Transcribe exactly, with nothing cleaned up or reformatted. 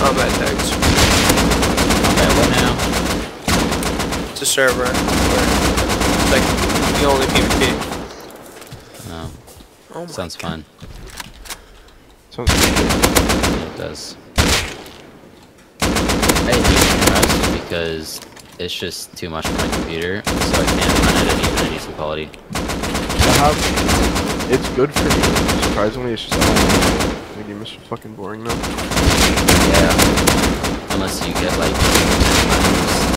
combat tags. Okay, what now? It's a server where it's like the only PvP. Oh, Oh my sounds God. fun. Sounds good. Yeah, it does. I hate Rust because it's just too much for my computer, so I can't run it at even a decent quality. I have, it's good for me. Surprisingly, it's just the game is fucking boring now. Yeah. Unless you get like